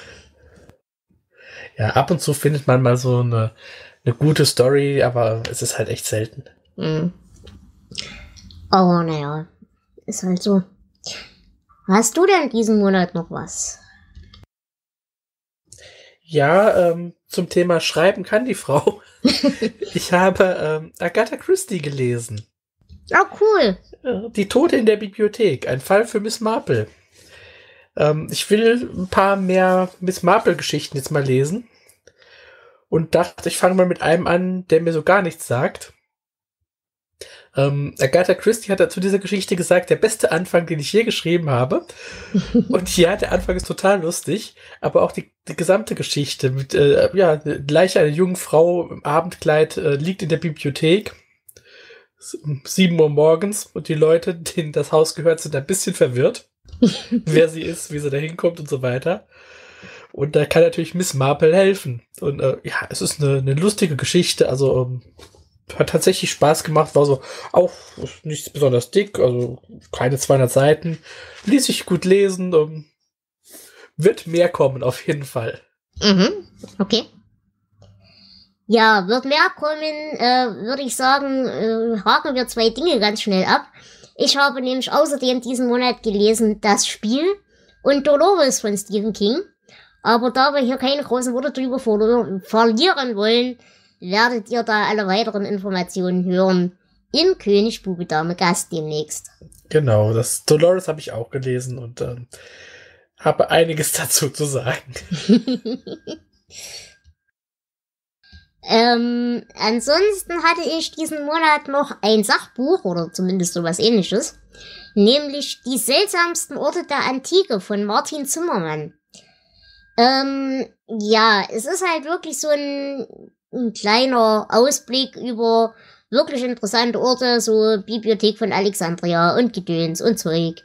Ja, ab und zu findet man mal so eine gute Story, aber es ist halt echt selten. Mhm. Aber naja, ist halt so. Hast du denn diesen Monat noch was? Ja, zum Thema Schreiben kann die Frau. Ich habe Agatha Christie gelesen. Oh, cool. Die Tote in der Bibliothek, ein Fall für Miss Marple. Ich will ein paar mehr Miss Marple-Geschichten jetzt mal lesen. Und dachte, ich fange mal mit einem an, der mir so gar nichts sagt. Agatha Christie hat zu dieser Geschichte gesagt, der beste Anfang, den ich je geschrieben habe. Und ja, der Anfang ist total lustig, aber auch die gesamte Geschichte mit, gleich eine junge Frau im Abendkleid liegt in der Bibliothek. Um 7 Uhr morgens und die Leute, denen das Haus gehört, sind ein bisschen verwirrt, wer sie ist, wie sie da hinkommt und so weiter. Und da kann natürlich Miss Marple helfen. Und es ist eine lustige Geschichte, also hat tatsächlich Spaß gemacht, war so auch nichts besonders dick, also keine 200 Seiten, ließ sich gut lesen, wird mehr kommen auf jeden Fall. Mhm, okay. Ja, wird mehr kommen, würde ich sagen, haken wir 2 Dinge ganz schnell ab. Ich habe nämlich außerdem diesen Monat gelesen Das Spiel und Dolores von Stephen King. Aber da wir hier keine großen Worte drüber verlieren wollen, werdet ihr da alle weiteren Informationen hören im König, Bube, Dame, Gast demnächst. Genau, das Dolores habe ich auch gelesen und habe einiges dazu zu sagen. Ansonsten hatte ich diesen Monat noch ein Sachbuch oder zumindest sowas Ähnliches, nämlich Die seltsamsten Orte der Antike von Martin Zimmermann. Ja, es ist halt wirklich so ein kleiner Ausblick über wirklich interessante Orte, so Bibliothek von Alexandria und Gedöns und Zeug.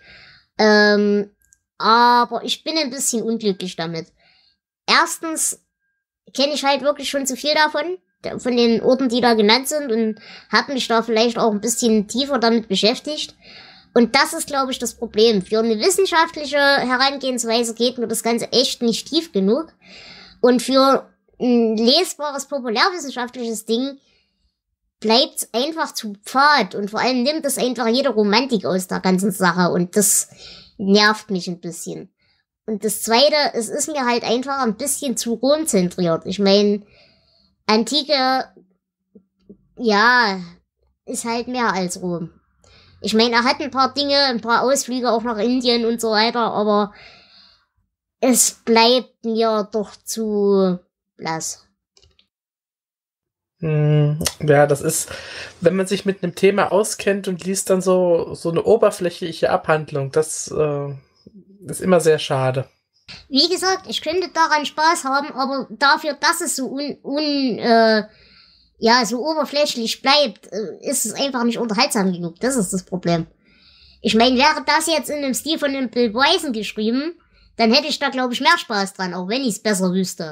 Aber ich bin ein bisschen unglücklich damit. Erstens kenne ich halt wirklich schon zu viel von den Orten, die da genannt sind und habe mich da vielleicht auch ein bisschen tiefer damit beschäftigt. Und das ist, glaube ich, das Problem. Für eine wissenschaftliche Herangehensweise geht mir das Ganze echt nicht tief genug. Und für ein lesbares, populärwissenschaftliches Ding bleibt's einfach zu fad. Und vor allem nimmt es einfach jede Romantik aus der ganzen Sache. Und das nervt mich ein bisschen. Und das Zweite, es ist mir halt einfach ein bisschen zu Rom-zentriert. Ich meine, Antike, ja, ist halt mehr als Rom. Ich meine, er hat ein paar Dinge, ein paar Ausflüge auch nach Indien und so weiter, aber es bleibt mir doch zu blass. Ja, das ist, wenn man sich mit einem Thema auskennt und liest dann so eine oberflächliche Abhandlung, das ist immer sehr schade. Wie gesagt, ich könnte daran Spaß haben, aber dafür, dass es so ja, so oberflächlich bleibt, ist es einfach nicht unterhaltsam genug. Das ist das Problem. Ich meine, wäre das jetzt in dem Stil von dem Bill Bryson geschrieben, dann hätte ich da, glaube ich, mehr Spaß dran, auch wenn ich es besser wüsste.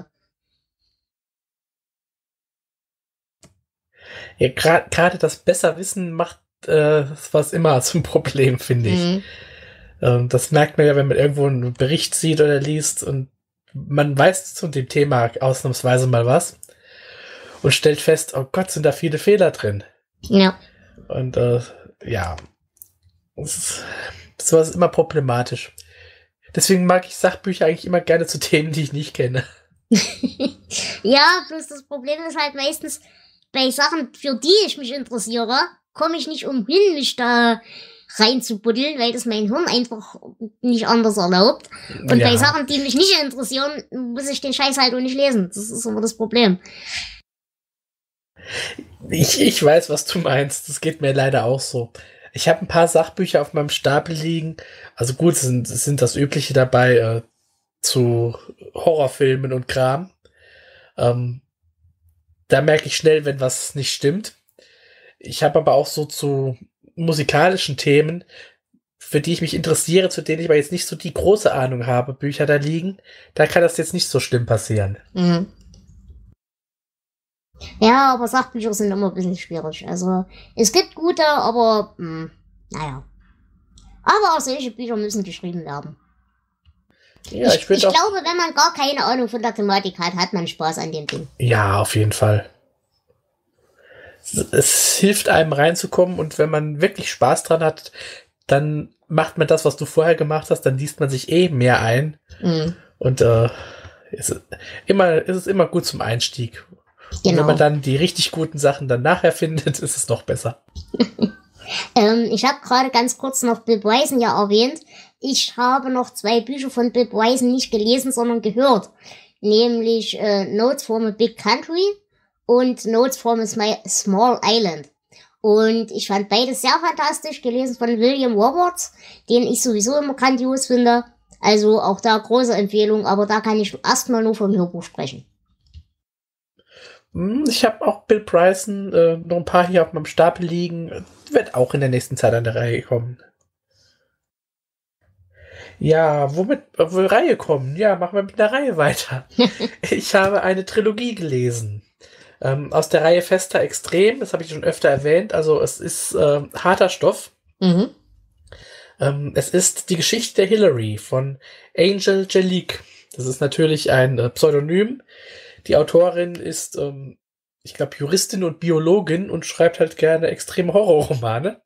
Ja, gerade das Besserwissen macht was immer zum Problem, finde ich. Das merkt man ja, wenn man irgendwo einen Bericht sieht oder liest und man weiß zu dem Thema ausnahmsweise mal was und stellt fest, oh Gott, sind da viele Fehler drin. Ja. Und ja, sowas ist immer problematisch. Deswegen mag ich Sachbücher eigentlich immer gerne zu Themen, die ich nicht kenne. Ja, bloß das Problem ist halt meistens, bei Sachen, für die ich mich interessiere, komme ich nicht umhin, mich da reinzubuddeln, weil das mein Hirn einfach nicht anders erlaubt. Und bei Sachen, die mich nicht interessieren, muss ich den Scheiß halt auch nicht lesen. Das ist immer das Problem. Ich weiß, was du meinst. Das geht mir leider auch so. Ich habe ein paar Sachbücher auf meinem Stapel liegen. Also gut, sind das Übliche dabei zu Horrorfilmen und Kram. Da merke ich schnell, wenn was nicht stimmt. Ich habe aber auch so zu musikalischen Themen, für die ich mich interessiere, zu denen ich aber jetzt nicht so die große Ahnung habe, Bücher da liegen. Da kann das jetzt nicht so schlimm passieren. Mhm. Ja, aber Sachbücher sind immer ein bisschen schwierig. Also, es gibt gute, aber, naja. Aber auch solche Bücher müssen geschrieben werden. Ja, ich glaube, wenn man gar keine Ahnung von der Thematik hat man Spaß an dem Ding. Ja, auf jeden Fall. Es hilft einem reinzukommen und wenn man wirklich Spaß dran hat, dann macht man das, was du vorher gemacht hast, dann liest man sich mehr ein. Und es ist immer gut zum Einstieg. Genau. Und wenn man dann die richtig guten Sachen dann nachher findet, ist es noch besser. Ich habe gerade ganz kurz noch Bill Bryson ja erwähnt. Ich habe noch 2 Bücher von Bill Bryson nicht gelesen, sondern gehört. Nämlich Notes from a Big Country und Notes from a Small Island. Und ich fand beides sehr fantastisch, gelesen von William Roberts, den ich sowieso immer grandios finde. Also auch da große Empfehlung, aber da kann ich erstmal nur vom Hörbuch sprechen. Ich habe auch Bill Bryson noch ein paar hier auf meinem Stapel liegen. Wird auch in der nächsten Zeit an der Reihe kommen. Ja, womit Reihe kommen? Ja, machen wir mit der Reihe weiter. Ich habe eine Trilogie gelesen. Aus der Reihe Fester Extrem, das habe ich schon öfter erwähnt. Also es ist harter Stoff. Es ist die Geschichte der Hillary von Angel Jelinek. Das ist natürlich ein Pseudonym. Die Autorin ist, ich glaube, Juristin und Biologin und schreibt halt gerne extreme Horrorromane.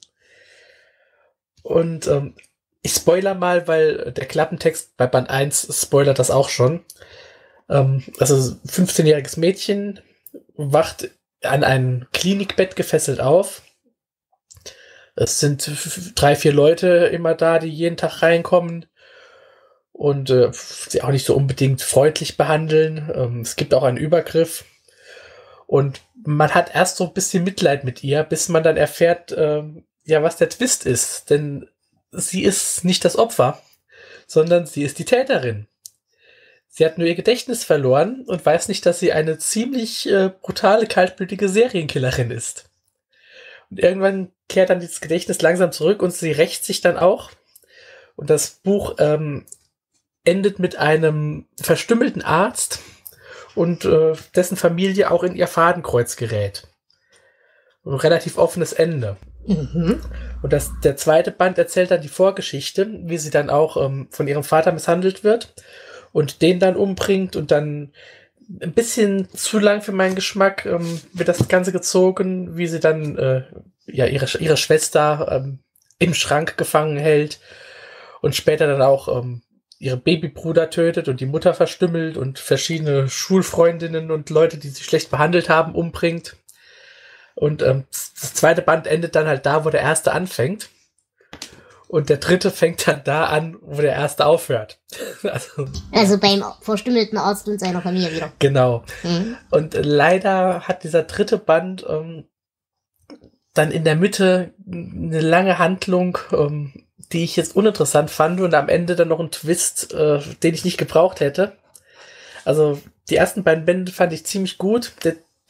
Und ich spoiler mal, weil der Klappentext bei Band 1 spoilert das auch schon. Also 15-jähriges Mädchen wacht an ein Klinikbett gefesselt auf. Es sind 3, 4 Leute immer da, die jeden Tag reinkommen und sie auch nicht so unbedingt freundlich behandeln. Es gibt auch einen Übergriff. Und man hat erst so ein bisschen Mitleid mit ihr, bis man dann erfährt, was der Twist ist. Denn sie ist nicht das Opfer, sondern sie ist die Täterin. Sie hat nur ihr Gedächtnis verloren und weiß nicht, dass sie eine ziemlich brutale, kaltblütige Serienkillerin ist. Und irgendwann kehrt dann dieses Gedächtnis langsam zurück und sie rächt sich dann auch. Und das Buch endet mit einem verstümmelten Arzt und dessen Familie auch in ihr Fadenkreuz gerät. Ein relativ offenes Ende. Und der zweite Band erzählt dann die Vorgeschichte, wie sie dann auch von ihrem Vater misshandelt wird und den dann umbringt und dann ein bisschen zu lang für meinen Geschmack wird das Ganze gezogen, wie sie dann ihre Schwester im Schrank gefangen hält und später dann auch ihren Babybruder tötet und die Mutter verstümmelt und verschiedene Schulfreundinnen und Leute, die sie schlecht behandelt haben, umbringt. Und das zweite Band endet dann halt da, wo der erste anfängt. Und der dritte fängt dann da an, wo der erste aufhört. Also beim verstümmelten Arzt und seiner Familie wieder. Genau. Und leider hat dieser dritte Band dann in der Mitte eine lange Handlung, die ich jetzt uninteressant fand und am Ende dann noch einen Twist, den ich nicht gebraucht hätte. Also die ersten beiden Bände fand ich ziemlich gut. Der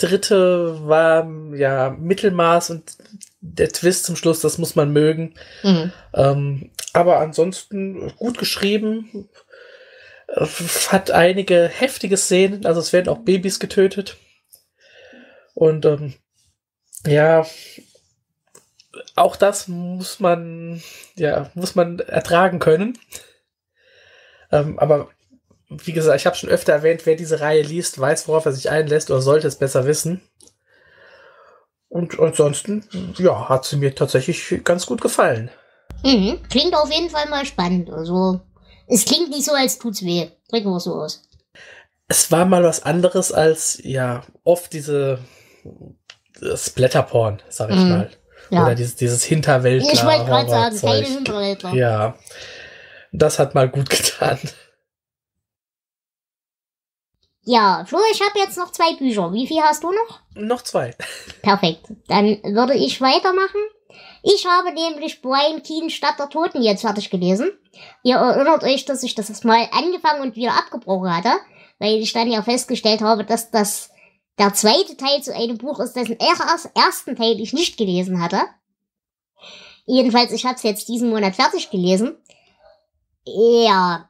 dritte war ja Mittelmaß und der Twist zum Schluss, das muss man mögen. Aber ansonsten gut geschrieben. Hat einige heftige Szenen, also es werden auch Babys getötet. Und ja, auch das muss man ertragen können. Aber wie gesagt, ich habe schon öfter erwähnt, wer diese Reihe liest, weiß, worauf er sich einlässt oder sollte es besser wissen. Und ansonsten, ja, hat sie mir tatsächlich ganz gut gefallen. Klingt auf jeden Fall mal spannend. Also, es klingt nicht so, als tut's weh. Drücken wir so aus. Es war mal was anderes als, ja, oft Splatterporn, sag ich mal. Ja. Oder dieses Hinterwäldler. Ich wollte gerade sagen, keine Hinterwäldler. Ja, das hat mal gut getan. Ja, Flo, ich habe jetzt noch 2 Bücher. Wie viel hast du noch? Noch 2. Perfekt. Dann würde ich weitermachen. Ich habe nämlich Brian Keane Stadt der Toten jetzt fertig gelesen. Ihr erinnert euch, dass ich das mal angefangen und wieder abgebrochen hatte, weil ich dann ja festgestellt habe, dass das der zweite Teil zu einem Buch ist, dessen ersten Teil ich nicht gelesen hatte. Jedenfalls, ich habe es jetzt diesen Monat fertig gelesen. Ja.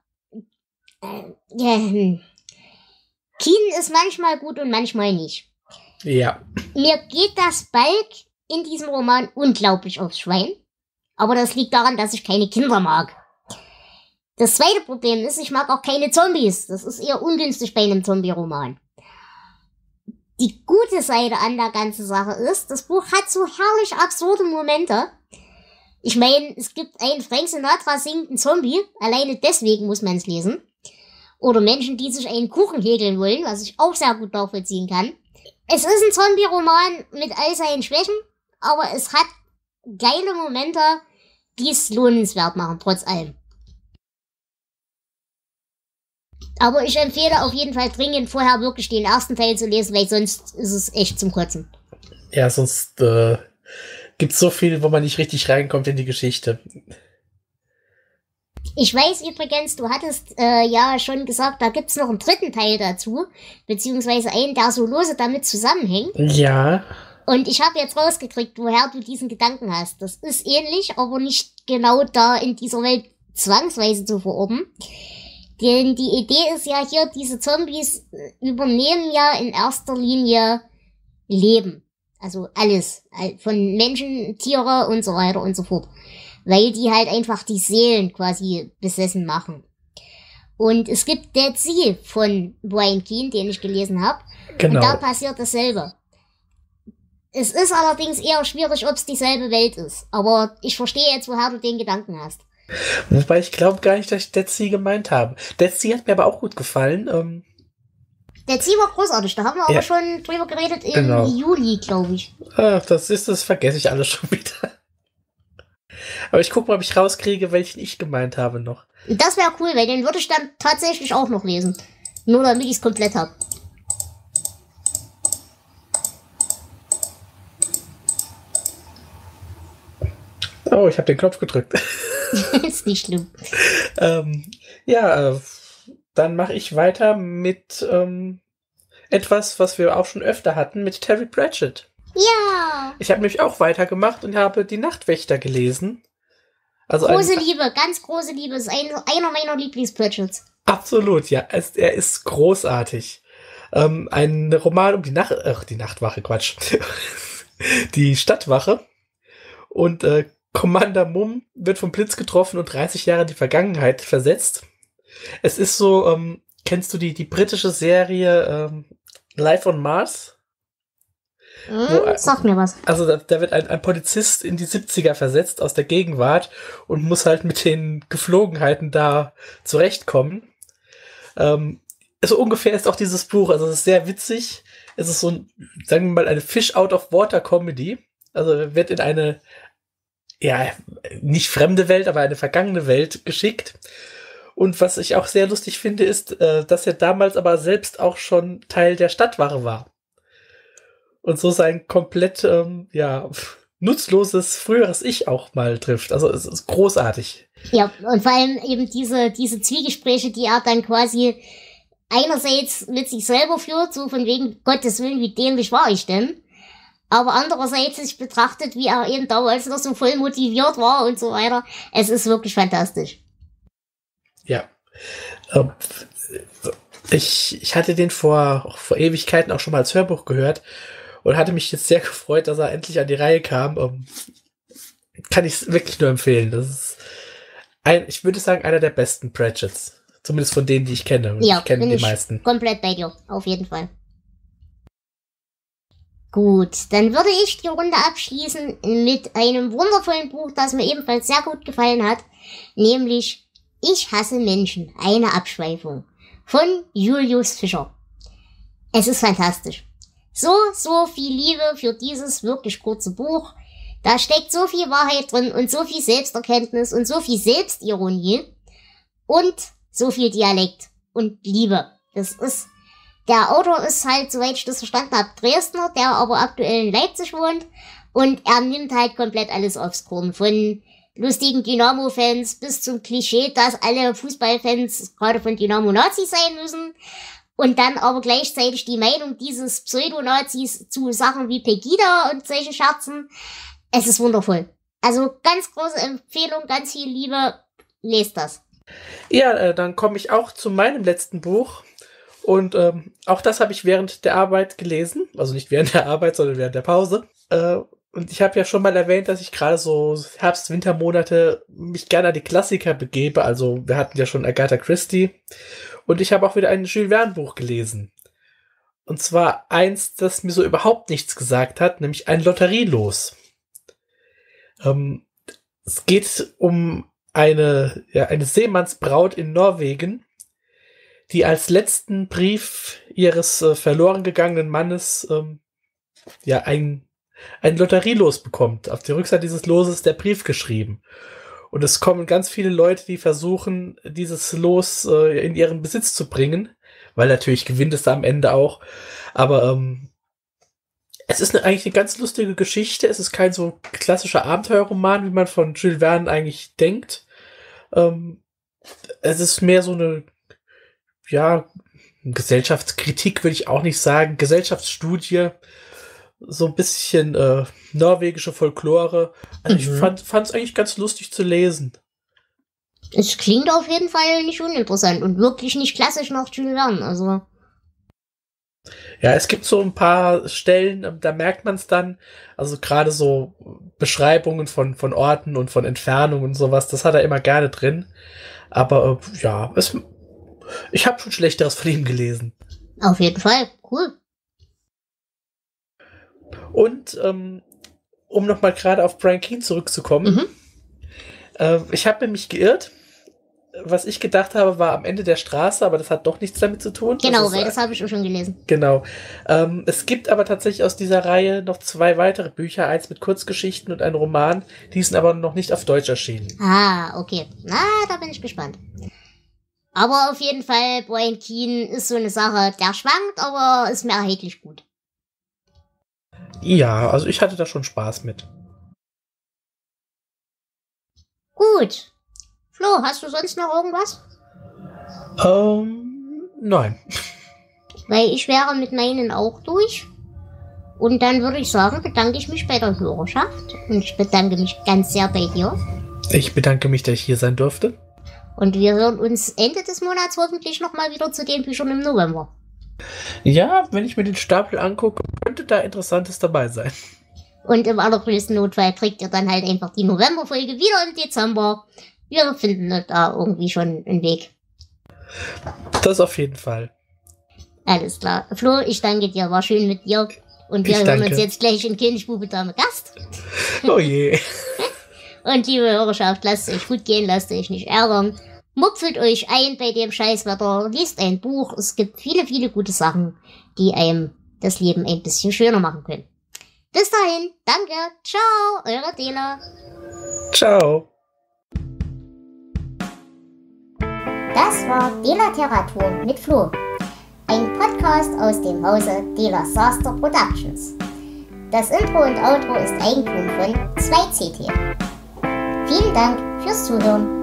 Keane ist manchmal gut und manchmal nicht. Ja. Mir geht das Balk in diesem Roman unglaublich aufs Schwein. Aber das liegt daran, dass ich keine Kinder mag. Das zweite Problem ist, ich mag auch keine Zombies. Das ist eher ungünstig bei einem Zombie-Roman. Die gute Seite an der ganzen Sache ist, das Buch hat so herrlich absurde Momente. Ich meine, es gibt einen Frank Sinatra singenden Zombie. Alleine deswegen muss man es lesen. Oder Menschen, die sich einen Kuchen häkeln wollen, was ich auch sehr gut nachvollziehen kann. Es ist ein Zombie-Roman mit all seinen Schwächen, aber es hat geile Momente, die es lohnenswert machen, trotz allem. Aber ich empfehle auf jeden Fall dringend, vorher wirklich den ersten Teil zu lesen, weil sonst ist es echt zum Kotzen. Ja, sonst gibt's so viel, wo man nicht richtig reinkommt in die Geschichte. Ich weiß übrigens, du hattest ja schon gesagt, da gibt's noch einen dritten Teil dazu, beziehungsweise einen, der so lose damit zusammenhängt. Ja. Und ich habe jetzt rausgekriegt, woher du diesen Gedanken hast. Das ist ähnlich, aber nicht genau da in dieser Welt zwangsweise zu verorten. Denn die Idee ist ja hier, diese Zombies übernehmen ja in erster Linie Leben. Also alles. Von Menschen, Tiere und so weiter und so fort. Weil die halt einfach die Seelen quasi besessen machen. Und es gibt Dead Sea von Brian Keane, den ich gelesen habe. Genau. Und da passiert dasselbe. Es ist allerdings eher schwierig, ob es dieselbe Welt ist. Aber ich verstehe jetzt, woher du den Gedanken hast. Wobei ich glaube gar nicht, dass ich Dead Sea gemeint habe. Dead Sea hat mir aber auch gut gefallen. Dead Sea war großartig. Da haben wir aber schon drüber geredet im Juli, glaube ich. Ach, das vergesse ich alles schon wieder. Aber ich gucke mal, ob ich rauskriege, welchen ich gemeint habe noch. Das wäre cool, weil den würde ich dann tatsächlich auch noch lesen. Nur damit ich es komplett habe. Oh, ich habe den Knopf gedrückt. Ist nicht schlimm. Dann mache ich weiter mit etwas, was wir auch schon öfter hatten, mit Terry Pratchett. Ja! Ich habe nämlich auch weitergemacht und habe Die Nachtwächter gelesen. Also große Liebe, ganz große Liebe. Ist einer meiner Lieblings-Pratchetts. Absolut, ja. Er ist großartig. Ein Roman um die Nachtwache, Quatsch. Die Stadtwache. Und Commander Mumm wird vom Blitz getroffen und 30 Jahre in die Vergangenheit versetzt. Es ist so, kennst du die britische Serie Life on Mars? Sag mir was. Also da wird ein Polizist in die 70er versetzt aus der Gegenwart und muss halt mit den Geflogenheiten da zurechtkommen. So ungefähr ist auch dieses Buch. Also es ist sehr witzig. Es ist so sagen wir mal, eine Fish-out-of-water-Comedy. Also wird in eine, ja, nicht fremde Welt, aber eine vergangene Welt geschickt. Und was ich auch sehr lustig finde, ist, dass er damals aber selbst auch schon Teil der Stadtwache war. Und so sein komplett, nutzloses, früheres Ich auch mal trifft. Also es ist großartig. Ja, und vor allem eben diese Zwiegespräche, die er dann quasi einerseits mit sich selber führt, so von wegen Gottes Willen, wie dämlich war ich denn? Aber andererseits sich betrachtet, wie er eben damals noch so voll motiviert war und so weiter. Es ist wirklich fantastisch. Ja. Ich hatte den vor Ewigkeiten auch schon mal als Hörbuch gehört und hatte mich jetzt sehr gefreut, dass er endlich an die Reihe kam. Kann ich es wirklich nur empfehlen. Das ist ich würde sagen, einer der besten Pratchetts. Zumindest von denen, die ich kenne. Und Ja, ich kenne bin die ich meisten. komplett bei dir. Auf jeden Fall. Gut, dann würde ich die Runde abschließen mit einem wundervollen Buch, das mir ebenfalls sehr gut gefallen hat. Nämlich Ich hasse Menschen. Eine Abschweifung. Von Julius Fischer. Es ist fantastisch. So viel Liebe für dieses wirklich kurze Buch. Da steckt so viel Wahrheit drin und so viel Selbsterkenntnis und so viel Selbstironie und so viel Dialekt und Liebe. Der Autor ist halt, soweit ich das verstanden habe, Dresdner, der aber aktuell in Leipzig wohnt und er nimmt halt komplett alles aufs Korn. Von lustigen Dynamo-Fans bis zum Klischee, dass alle Fußballfans gerade von Dynamo Nazis sein müssen. Und dann aber gleichzeitig die Meinung dieses Pseudo-Nazis zu Sachen wie Pegida und solche Scherzen. Es ist wundervoll. Also ganz große Empfehlung, ganz viel Liebe. Lest das. Ja, dann komme ich auch zu meinem letzten Buch. Und auch das habe ich während der Arbeit gelesen. Also nicht während der Arbeit, sondern während der Pause. Und ich habe ja schon mal erwähnt, dass ich gerade so Herbst-Wintermonate mich gerne an die Klassiker begebe. Also wir hatten ja schon Agatha Christie. Und ich habe auch wieder ein Jules Verne-Buch gelesen. Und zwar eins, das mir so überhaupt nichts gesagt hat, nämlich ein Lotterielos. Es geht um eine Seemannsbraut in Norwegen, die als letzten Brief ihres verloren gegangenen Mannes ein Lotterielos bekommt. Auf die Rückseite dieses Loses ist der Brief geschrieben. Und es kommen ganz viele Leute, die versuchen, dieses Los in ihren Besitz zu bringen, weil natürlich gewinnt es da am Ende auch. Aber es ist eigentlich eine ganz lustige Geschichte. Es ist kein so klassischer Abenteuerroman, wie man von Jules Verne eigentlich denkt. Es ist mehr so eine, Gesellschaftskritik würde ich auch nicht sagen. Gesellschaftsstudie. So ein bisschen norwegische Folklore. Also ich fand es eigentlich ganz lustig zu lesen. Es klingt auf jeden Fall nicht uninteressant und wirklich nicht klassisch nach Jules Verne. Also Ja, es gibt so ein paar Stellen, da merkt man es dann. Also gerade so Beschreibungen von Orten und von Entfernungen und sowas, das hat er immer gerne drin. Aber ich habe schon Schlechteres von ihm gelesen. auf jeden Fall. Cool. Und um nochmal gerade auf Brian Keane zurückzukommen, ich habe mich geirrt. Was ich gedacht habe, war am Ende der Straße, aber das hat doch nichts damit zu tun. Genau, weil das habe ich auch schon gelesen. Genau. Es gibt aber tatsächlich aus dieser Reihe noch 2 weitere Bücher, eins mit Kurzgeschichten und ein Roman, die sind aber noch nicht auf Deutsch erschienen. Ah, okay. Na, da bin ich gespannt. Aber auf jeden Fall, Brian Keane ist so eine Sache, der schwankt, aber ist mehrheitlich gut. Ja, also ich hatte da schon Spaß mit. Gut. Flo, hast du sonst noch irgendwas? Nein. Weil ich wäre mit meinen auch durch. Und dann würde ich sagen, bedanke ich mich bei der Hörerschaft. Und ich bedanke mich ganz sehr bei dir. Ich bedanke mich, dass ich hier sein durfte. Und wir hören uns Ende des Monats hoffentlich nochmal wieder zu den Büchern im November. Ja, wenn ich mir den Stapel angucke, könnte da Interessantes dabei sein. Und im allergrößten Notfall kriegt ihr dann halt einfach die Novemberfolge wieder im Dezember. Wir finden da irgendwie schon einen Weg. Das auf jeden Fall. Alles klar. Flo, ich danke dir. War schön mit dir. Und wir hören uns jetzt gleich in König, Bube, Dame, Gast. Oh je. Und liebe Hörerschaft, lasst es euch gut gehen, lasst euch nicht ärgern. Mupfelt euch ein bei dem Scheißwetter, liest ein Buch. Es gibt viele, viele gute Sachen, die einem das Leben ein bisschen schöner machen können. Bis dahin, danke, ciao, eure Dela. Ciao. Das war Dela-Literatur mit Flo. Ein Podcast aus dem Hause Dela Saster Productions. Das Intro und Outro ist Eigentum von 2CT. Vielen Dank fürs Zuhören.